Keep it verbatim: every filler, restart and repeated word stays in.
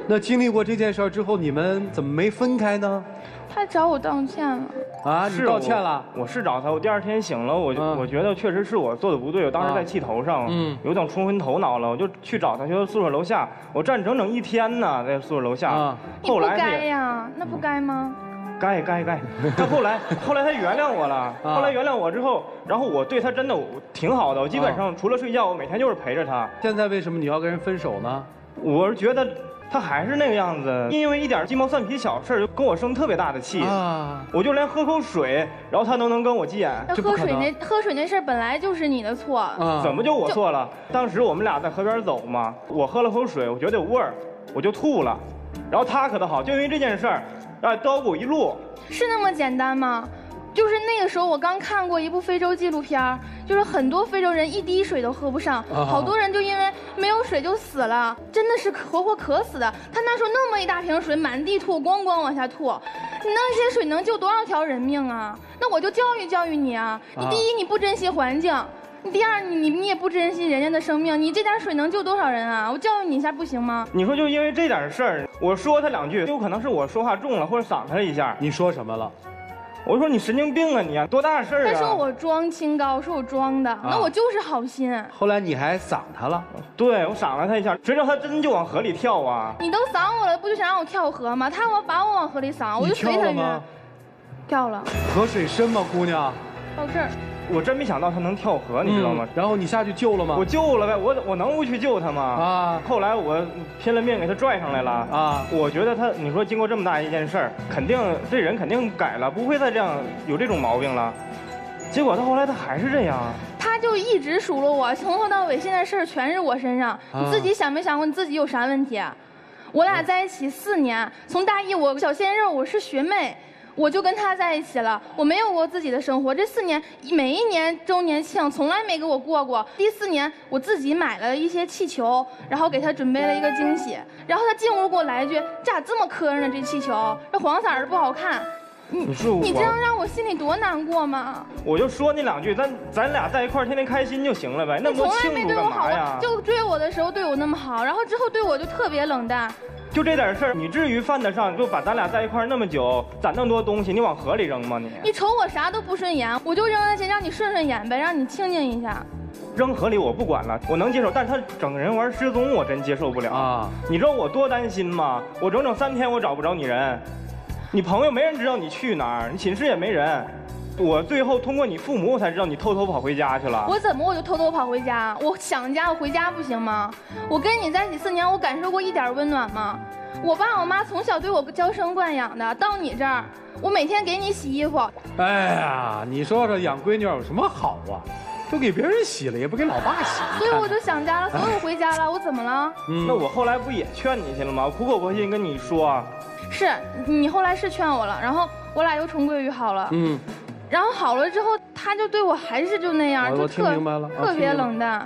那经历过这件事儿之后，你们怎么没分开呢？ 他找我道歉了。 啊，你道歉了？ 我是找他，我第二天醒了，我我觉得确实是我做的不对，我当时在气头上，嗯，有点冲昏头脑了，我就去找他，就宿舍楼下，我站整整一天呢，在宿舍楼下。后来你不该呀，那不该吗？ 该该该。他后来后来他原谅我了，后来原谅我之后，然后我对他真的挺好的，我基本上除了睡觉，我每天就是陪着他。 现在为什么你要跟人分手呢？ 我是觉得。他还是那个样子，因为一点鸡毛蒜皮小事就跟我生特别大的气啊！我就连喝口水，然后他都能跟我急眼。 那喝水那喝水那事本来就是你的错， 啊、怎么就我错了？当时我们俩在河边走嘛，我喝了口水，我觉得有味儿，我就吐了。然后他可倒好，就因为这件事儿，啊，叨咕一路。 是那么简单吗？就是那个时候，我刚看过一部非洲纪录片，就是很多非洲人一滴水都喝不上，啊、好多人就因为没有水就死了，真的是活活渴死的。他那时候那么一大瓶水，满地吐，咣咣往下吐，你那些水能救多少条人命啊？那我就教育教育你啊！你第一，你不珍惜环境；你第二，你你你也不珍惜人家的生命。你这点水能救多少人啊？我教育你一下不行吗？ 你说就因为这点事儿，我说他两句，有可能是我说话重了，或者赏他一下。 你说什么了？ 我说你神经病啊你啊，多大事儿啊！ 他说我装清高，说我装的，啊、那我就是好心。 后来你还赏他了？ 对，我赏了他一下，谁知道他真就往河里跳啊！ 你都赏我了，不就想让我跳河吗？他要把我往河里赏，我就随他约。跳了。 河水深吗，姑娘？ 到这儿。 我真没想到他能跳河，你知道吗？ 嗯、然后你下去救了吗？ 我救了呗，我我能不去救他吗？啊！后来我拼了命给他拽上来了啊！我觉得他，你说经过这么大一件事儿，肯定这人肯定改了，不会再这样有这种毛病了。结果他后来他还是这样， 他就一直数落我，从头到尾现在事儿全是我身上。啊、你自己想没想过你自己有啥问题？我俩在一起四年，从大一我小鲜肉，我是学妹。我就跟他在一起了，我没有过自己的生活。这四年每一年周年庆从来没给我过过。第四年我自己买了一些气球，然后给他准备了一个惊喜。然后他进屋给我来一句：“咋这么磕碜呢？这气球，这黄色儿不好看。”你你这样让我心里多难过吗？ 我就说那两句，咱咱俩在一块儿天天开心就行了呗。那么多庆祝干嘛呀？ 就追我的时候对我那么好，然后之后对我就特别冷淡。 就这点事儿，你至于犯得上就把咱俩在一块儿那么久，攒那么多东西，你往河里扔吗？你你瞅我啥都不顺眼，我就扔那些让你顺顺眼呗，让你清静一下。 扔河里我不管了，我能接受，但是他整人玩失踪，我真接受不了啊！你知道我多担心吗？我整整三天我找不着你人，你朋友没人知道你去哪儿，你寝室也没人。我最后通过你父母，我才知道你偷偷跑回家去了。 我怎么我就偷偷跑回家？我想家，我回家不行吗？我跟你在一起四年，我感受过一点温暖吗？我爸我妈从小对我娇生惯养的，到你这儿，我每天给你洗衣服。 哎呀，你说说养闺女有什么好啊？都给别人洗了，也不给老爸洗。 所以我就想家了，所以我回家了。我怎么了？ 嗯，那我后来不也劝你去了吗？我苦口婆心跟你说。 是你后来是劝我了，然后我俩又重归于好了。嗯。然后好了之后，他就对我还是就那样，就特特别冷淡。